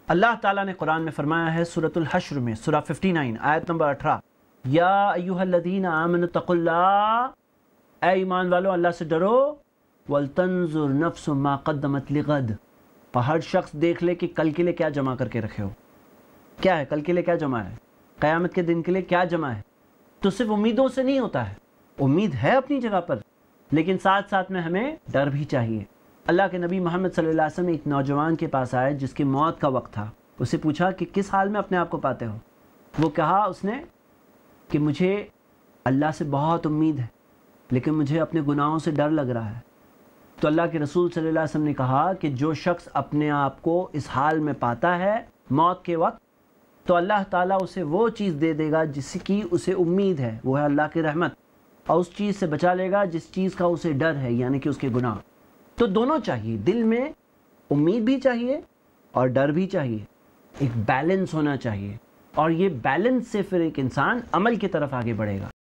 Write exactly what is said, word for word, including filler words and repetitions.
اللہ تعالیٰ نے قرآن میں فرمایا ہے سورۃ الحشر میں سورہ उनسٹھ آیت نمبر اٹھارہ، یا ایھا الذین آمنوا اتقوا اللہ، اے ایمان والو اللہ سے ڈرو، ولتنظر نفس ما قدمت لغد، اور ہر شخص دیکھ لے کہ کل کے لیے کیا جمع کر کے رکھے ہو، کیا ہے کل کے لیے کیا جمع ہے، قیامت کے دن کے لیے کیا جمع ہے۔ تو صرف امیدوں سے نہیں ہوتا ہے، امید ہے اپنی جگہ پر، لیکن ساتھ ساتھ میں ہمیں ڈر بھی چاہیے۔ اللہ کے نبی محمد صلی اللہ علیہ وسلم ایک نوجوان کے پاس آئے جس کی موت کا وقت تھا، اسے پوچھا کہ کس حال میں اپنے آپ کو پاتے ہو؟ وہ کہا اس نے کہ مجھے اللہ سے بہت امید ہے لیکن مجھے اپنے گناہوں سے ڈر لگ رہا ہے۔ تو اللہ کے رسول صلی اللہ علیہ وسلم نے کہا کہ جو شخص اپنے آپ کو اس حال میں پاتا ہے موت کے وقت، تو اللہ تعالیٰ اسے وہ چیز دے دے گا جس کی اسے امید ہے، وہ ہے اللہ کی رحمت، اور اس چیز سے بچا لے گا جس چیز کا اسے ڈر ہے، یعنی کہ اس کے گناہ۔ تو دونوں چاہیے، دل میں امید بھی چاہیے اور ڈر بھی چاہیے، ایک بیلنس ہونا چاہیے، اور یہ بیلنس سے پھر ایک انسان عمل کی طرف آگے بڑھے گا۔